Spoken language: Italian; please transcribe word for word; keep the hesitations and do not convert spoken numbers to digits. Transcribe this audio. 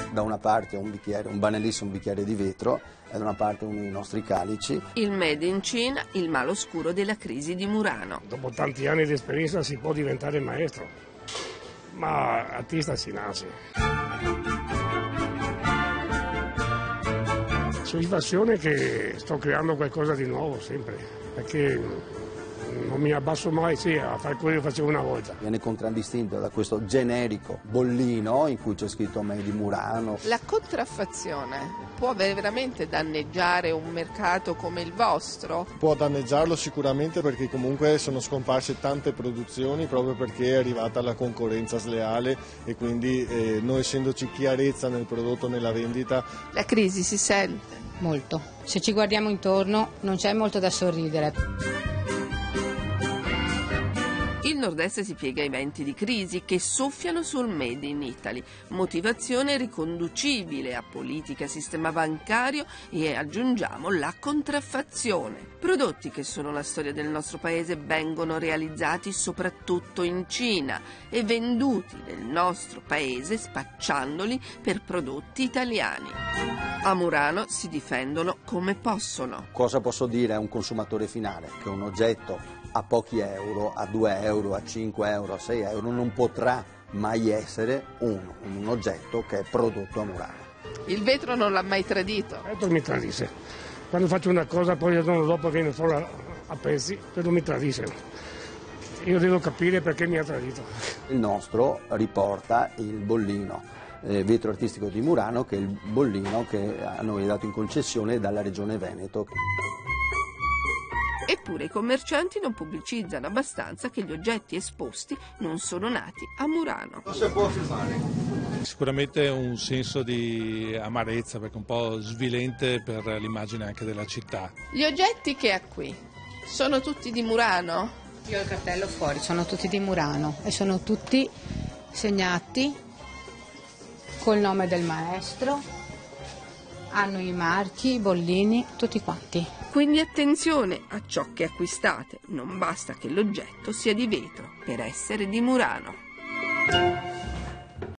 Da una parte un bicchiere, un banalissimo bicchiere di vetro, e da una parte uno dei nostri calici. Il Made in Cina, il malo oscuro della crisi di Murano. Dopo tanti anni di esperienza si può diventare maestro, ma artista si nasce. Soddisfazione che sto creando qualcosa di nuovo sempre, perché non mi abbasso mai sì, a fare quello che facevo una volta. Viene contraddistinto da questo generico bollino in cui c'è scritto Made in Murano. La contraffazione può veramente danneggiare un mercato come il vostro? Può danneggiarlo sicuramente, perché comunque sono scomparse tante produzioni proprio perché è arrivata la concorrenza sleale e quindi eh, noi essendoci chiarezza nel prodotto, nella vendita. La crisi si sente? Molto. Se ci guardiamo intorno non c'è molto da sorridere. Il Nord-Est si piega ai venti di crisi che soffiano sul Made in Italy, motivazione riconducibile a politica, sistema bancario e, aggiungiamo, la contraffazione. Prodotti che sono la storia del nostro paese vengono realizzati soprattutto in Cina e venduti nel nostro paese spacciandoli per prodotti italiani. A Murano si difendono come possono. Cosa posso dire a un consumatore finale? Che un oggetto a pochi euro, a due euro, a cinque euro, a sei euro non potrà mai essere un, un oggetto che è prodotto a Murano. Il vetro non l'ha mai tradito? Il vetro mi tradisce. Quando faccio una cosa poi il giorno dopo viene fuori a, a pezzi, però mi tradisce. Io devo capire perché mi ha tradito. Il nostro riporta il bollino eh, vetro artistico di Murano, che è il bollino che a noi è dato in concessione dalla regione Veneto. Eppure i commercianti non pubblicizzano abbastanza che gli oggetti esposti non sono nati a Murano. Cosa può firmare? Sicuramente un senso di amarezza, perché è un po' svilente per l'immagine anche della città. Gli oggetti che ha qui sono tutti di Murano? Io ho il cartello fuori, sono tutti di Murano e sono tutti segnati col nome del maestro, hanno i marchi, i bollini, tutti quanti. Quindi attenzione a ciò che acquistate, non basta che l'oggetto sia di vetro per essere di Murano.